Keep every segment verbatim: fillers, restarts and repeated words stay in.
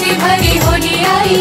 मस्ती भरी होली आई।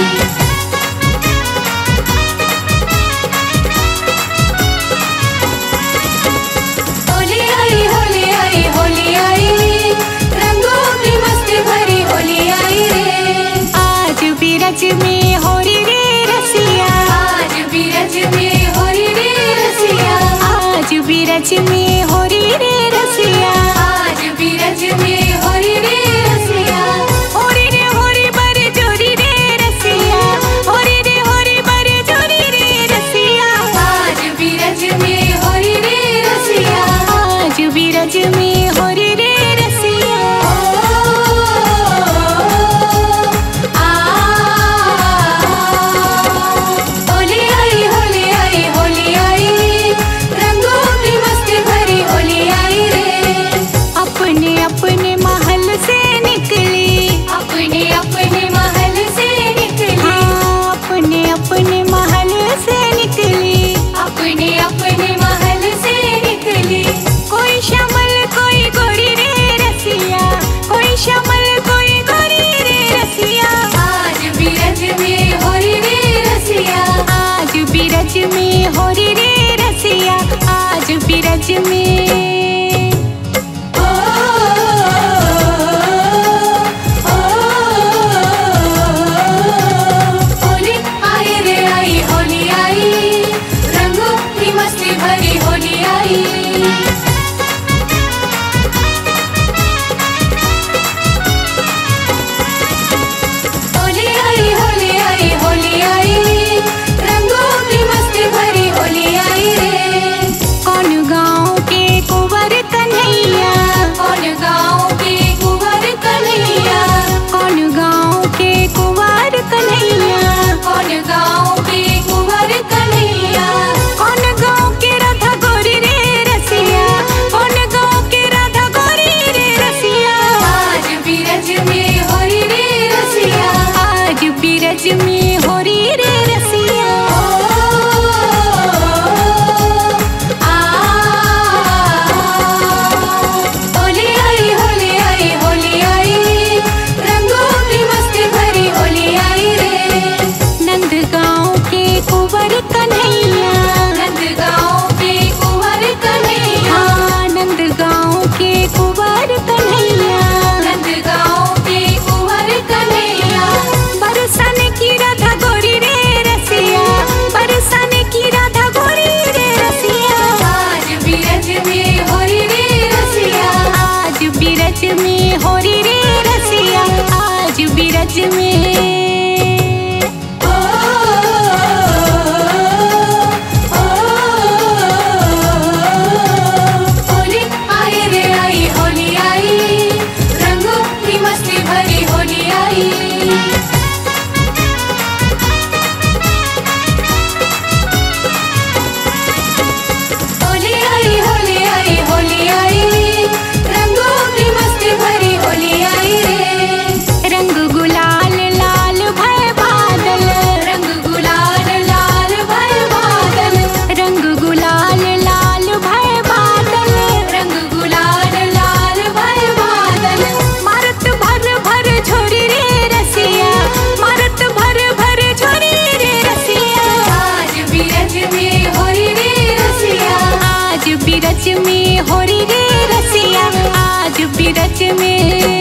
होली आई होली आई होली आई, रंगों की मस्ती भरी होली आई रे। आज बीरज में होरी रे रसिया, आज बीरज में होरी रे रसिया, आज बीरज में होरी रे रसिया, आज बीरज में होरी रे रसिया। होरी रे होरी बर जोरी रे रसिया, होरी रे होरी बर जोरी रे रसिया, आज बीरज में होरी रे रसिया, आज बीरज में होरी रे रसिया। होली आई होली आई होली आई, रंगों की मस्ती भरी होली आई रे। अपने अपने महल से निकली, अपने अपने महल से निकली, हाँ अपने अपने महल से निकली, अपने अपने महल से निकली। कोई श्यामल कोई गोरी रे रसिया, कोई श्यामल कोई गोरी रे रसिया, आज बीरज में होरी रे रसिया, आज बीरज में होरी रे रसिया, आज बीरज में। ओ होली आई रे आई होली आई, रंगों की मस्ती भरी होली आई। होली आई होली आई होली आई, रंगों की मस्ती भरी होली आई रे। कौन गाँव के कुंवर कन्हैया, कौन गाँव के कुंवर कन्हैया, कौन गाँव के कुंवर कन्हैया, कौन गाँव के कुंवर कन्हैया, कौन गाँव के राधा गोरी रे रसिया, कौन गाँव के राधा गोरी रे रसिया, आज बीरज में होरी रे रसिया, आज बीरज में होरी रे रसिया। होली आई होली आई होली आई, रंगों की मस्ती भरी होली आई रे। नंद गाँव के कुंवर कन्हैया, नंद गाँव के कुंवर कन्हैया, हाँ नंद गाँव के कुंवर कन्हैया, नंद गाँव के कुंवर कन्हैया, बरसन की राधा गोरी रे रसिया, बरसन की राधा गोरी रे रसिया, आज बीरज में होरी रे रसिया, आज बीरज में होरी रे रसिया, आज बीरज में। ओ होली आई रे आई होली आई, रंगों की मस्ती भरी होली आई। होली आई होली आई होली आई, रंगों की मस्ती भरी होली आई रे। रंग गुलाल लाल भय बादल, रंग गुलाल लाल भय बादल, रंग गुलाल लाल भय बादल, रंग गुलाल लाल भय बादल, मारत भर भर झोरी रे रसिया, मारत भर भर झोरी रे रसिया, आज बीरज में होरी रे रसिया, आज बीरज में होरी रे रसिया, आज बीरज में।